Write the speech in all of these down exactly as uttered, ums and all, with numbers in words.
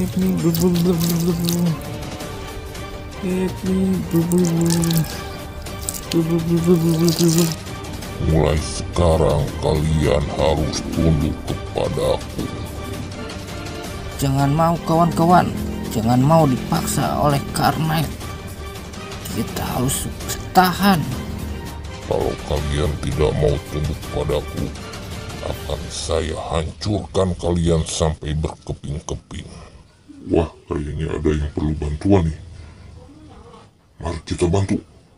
Help me. Help me. Mulai sekarang kalian harus tunduk kepadaku. Jangan mau kawan-kawan, jangan mau dipaksa oleh Carnage. Kita harus bertahan. Kalau kalian tidak mau tunduk padaku, akan saya hancurkan kalian sampai berkeping-keping. Wah, kayaknya ada yang perlu bantuan nih. Mari kita bantu.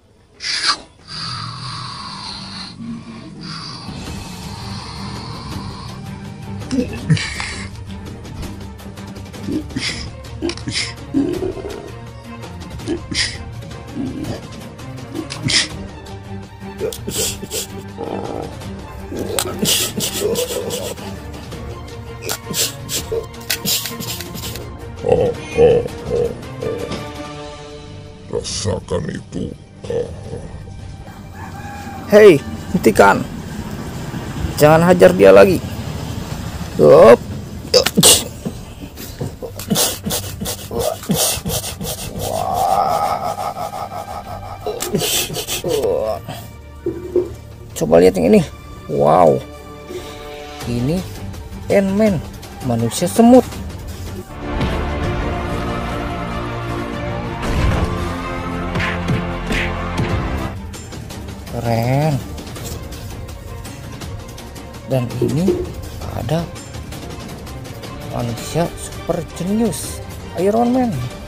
Oh, oh, oh, oh. Rasakan itu. Oh, oh. Hei, hentikan. Jangan hajar dia lagi. Yup. Coba lihat yang ini. Wow. Ini Ant-Man, manusia semut. Keren. Dan ini ada manusia super jenius, Iron Man.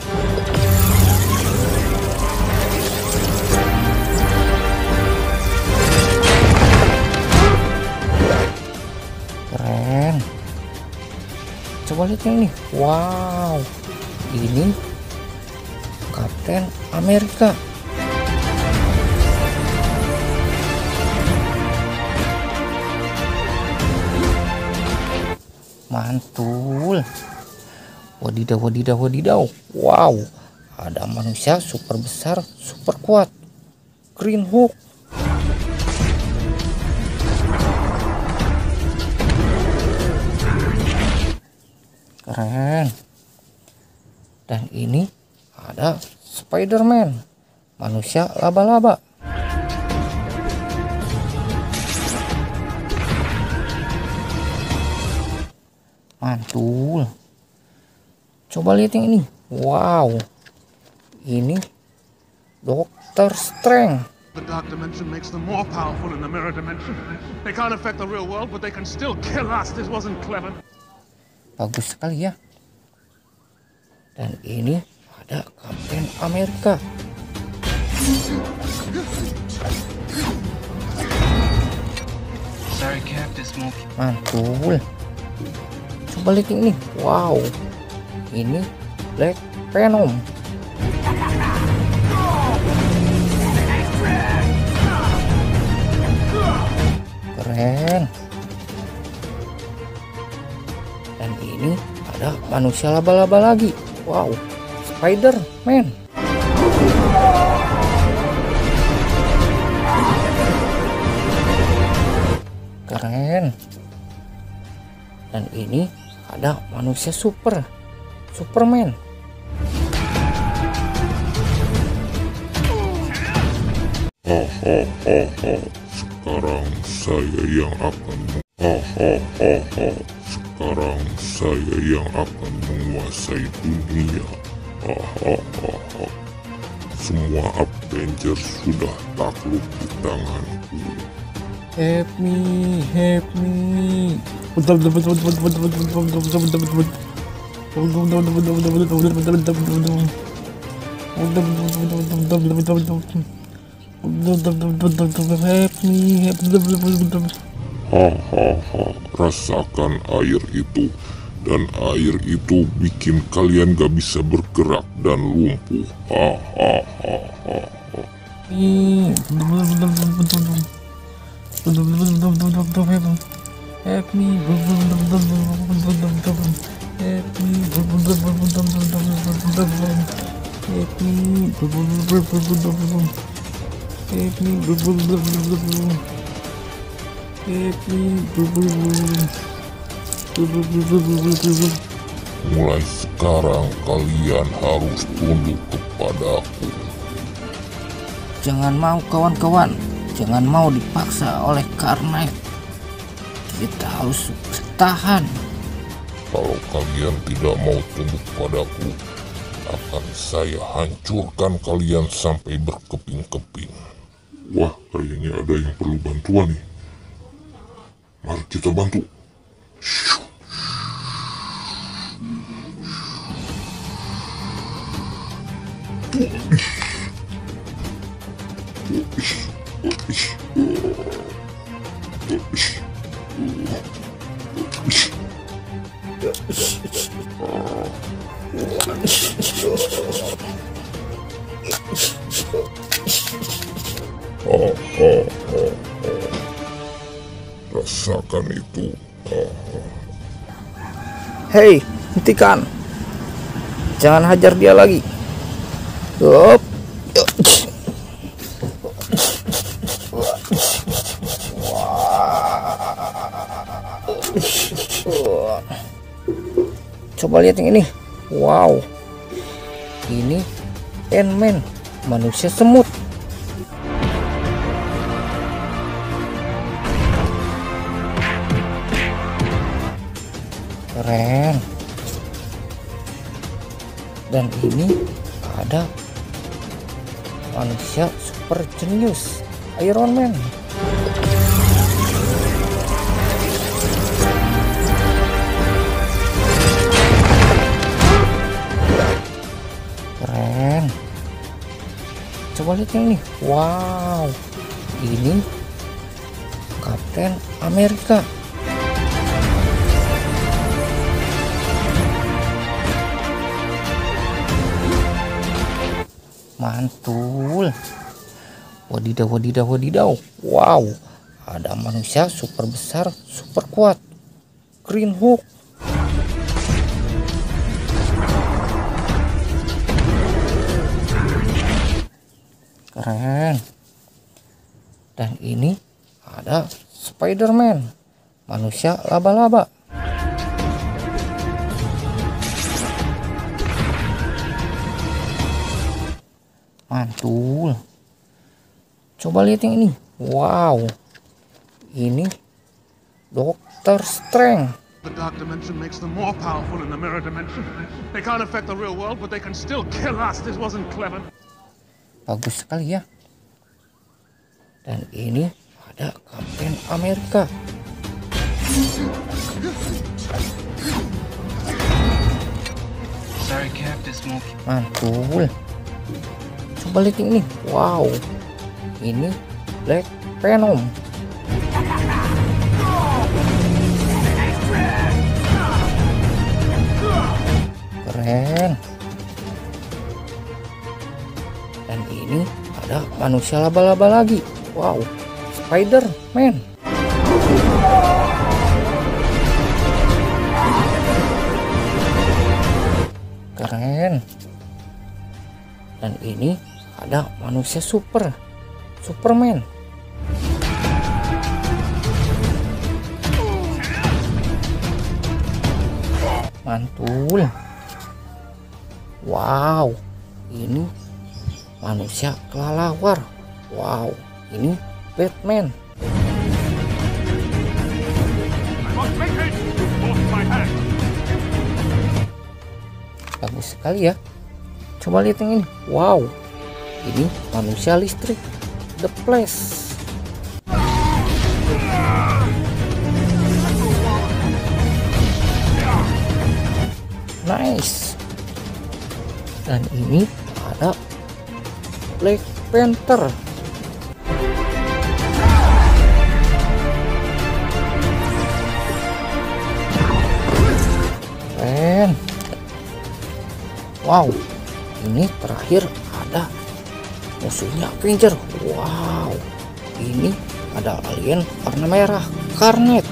Keren. Coba lihat yang ini. Wow. Ini Kapten Amerika. Mantul. Wadidaw, wadidaw, wadidaw. Wow. Ada manusia super besar, super kuat. Green Hulk. Keren. Dan ini ada Spider-Man, manusia laba-laba. Mantul. Coba lihat yang ini. Wow. Ini Doctor Strange. The dark dimension makes them more powerful in the mirror dimension. They can't affect the real world, but they can still kill us. This wasn't clever. Bagus sekali ya. Dan ini ada Kapten Amerika. Sorry, Captain Smoke. Mantul. Coba lihat yang ini. Wow. Ini Black Venom. Keren. Dan ini ada manusia laba-laba lagi. Wow. Spider-Man. Keren. Dan ini ada manusia super, Superman. Ha ha ha ha. Sekarang saya yang akan ha ha ha ha. Sekarang saya yang akan menguasai dunia. Ha ha ha ha. Semua Avengers sudah takluk di tanganku. Help me, help me. Hahaha, rasakan air itu, dan air itu bikin kalian gak bisa bergerak dan lumpuh. Hahaha. Help me. Mulai sekarang kalian harus tunduk kepadaku. Jangan mau kawan-kawan, jangan mau dipaksa oleh Carnage. Kita harus bertahan. Kalau kalian tidak mau tunduk padaku, akan saya hancurkan kalian sampai berkeping-keping. Wah, kayaknya ada yang perlu bantuan nih. Mari kita bantu. Oh, oh, oh, oh. Rasakan itu. Oh, oh. Hei, hentikan. Jangan hajar dia lagi. Yup. Coba lihat yang ini. Wow. Ini Ant-Man, manusia semut. Keren. Dan ini ada manusia super jenius, Iron Man. Keren. Coba lihat yang ini. Wow. Ini Kapten Amerika. Mantul. Wadidaw, wadidaw, wadidaw. Wow. Ada manusia super besar, super kuat. Green Hulk. Keren. Dan ini ada Spider-Man, manusia laba-laba. Mantul. Coba lihat yang ini. Wow. Ini Doctor Strange. The dark dimension makes them more powerful in the mirror dimension. They can't affect the real world, but they can still kill us. This wasn't clever. Bagus sekali ya. Dan ini ada Kapten Amerika. Sorry, Captain Smoke. Mantul. Coba lihat ini. Wow. Ini Black Venom. Keren. Dan ini ada manusia laba-laba lagi. Wow. Spider-Man. Keren. Dan ini ada manusia super, Superman. Mantul. Wow, ini manusia kelelawar. Wow, ini Batman. Bagus sekali ya. Coba lihat yang ini. Wow, ini manusia listrik, The Flash. Nice. Dan ini ada Black Panther. Keren. Wow, ini terakhir ada musuhnya Avenger. Wow, ini ada alien warna merah, Carnage.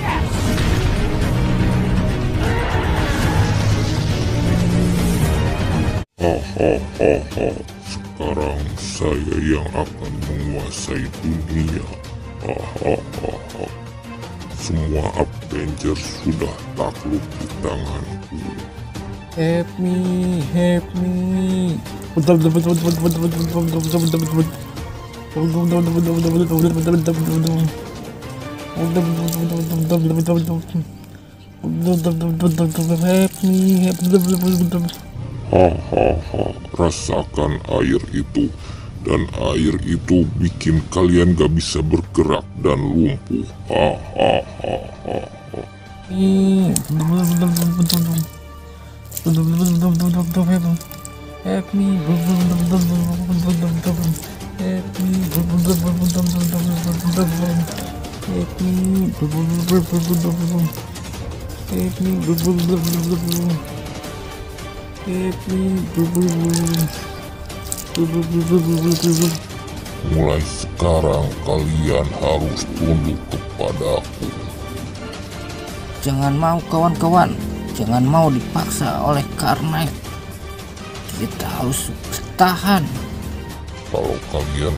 Hahaha, sekarang saya yang akan menguasai dunia. Hahaha, semua Avengers sudah takluk di tanganku. Help me, help me. Hahaha, rasakan air itu. Dan air itu bikin kalian gak bisa bergerak dan lumpuh. Hahaha. Help me. Mulai sekarang kalian harus tunduk kepadaku. Jangan mau kawan-kawan, jangan mau dipaksa oleh Carnage. Kita harus bertahan. Kalau kalian